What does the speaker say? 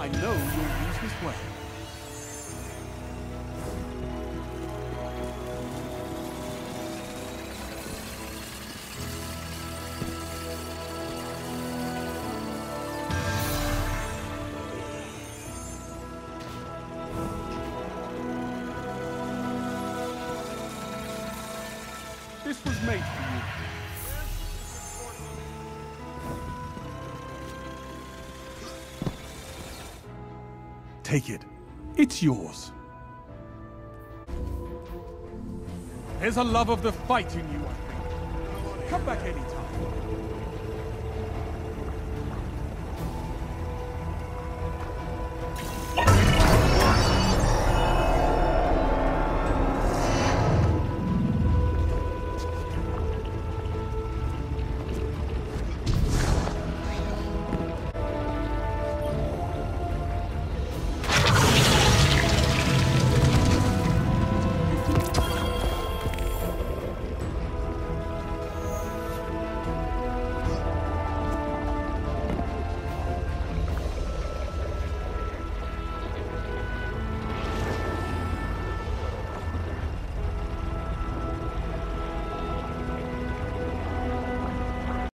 I know you'll use this well. This was made for you. Take it. It's yours. There's a love of the fight in you, I think. Come back anytime.